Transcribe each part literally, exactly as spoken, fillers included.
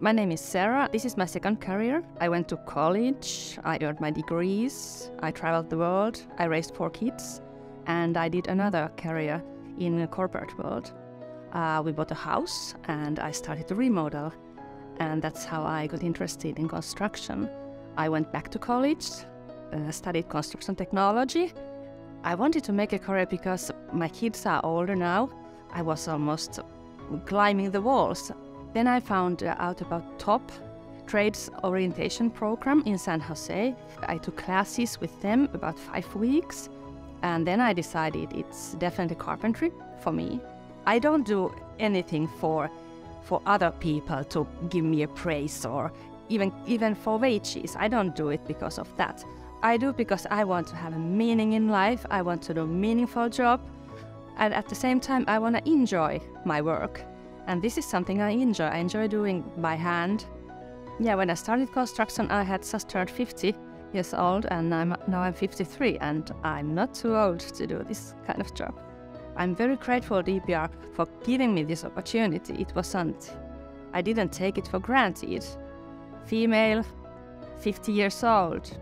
My name is Saara. This is my second career. I went to college, I earned my degrees, I traveled the world, I raised four kids, and I did another career in the corporate world. Uh, we bought a house and I started to remodel, and that's how I got interested in construction. I went back to college, uh, studied construction technology. I wanted to make a career because my kids are older now. I was almost climbing the walls. Then I found out about top trades orientation program in San Jose. I took classes with them about five weeks, and then I decided it's definitely carpentry for me. I don't do anything for for other people to give me a praise or even even for wages. I don't do it because of that. I do because I want to have a meaning in life. I want to do a meaningful job, and at the same time I want to enjoy my work. And this is something I enjoy. I enjoy doing by hand. Yeah, when I started construction, I had just turned fifty years old, and I'm, now I'm fifty-three, and I'm not too old to do this kind of job. I'm very grateful to D P R for giving me this opportunity. It wasn't, I didn't take it for granted. Female, fifty years old,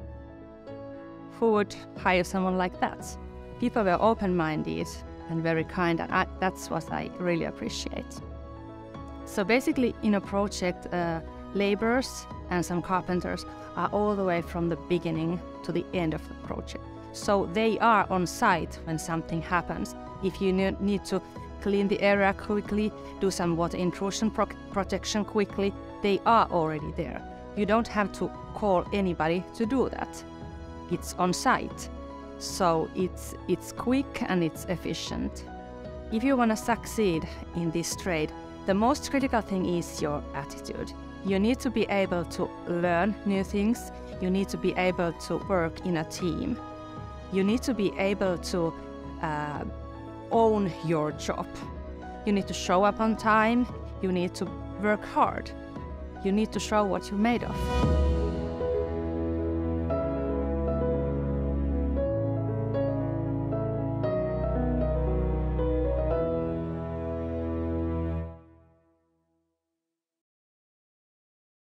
who would hire someone like that? People were open-minded and very kind, and I, that's what I really appreciate. So basically, in a project, uh, laborers and some carpenters are all the way from the beginning to the end of the project. So they are on site when something happens. If you need to clean the area quickly, do some water intrusion pro protection quickly, they are already there. You don't have to call anybody to do that. It's on site. So it's, it's quick and it's efficient. If you want to succeed in this trade, the most critical thing is your attitude. You need to be able to learn new things. You need to be able to work in a team. You need to be able to uh, own your job. You need to show up on time. You need to work hard. You need to show what you're made of.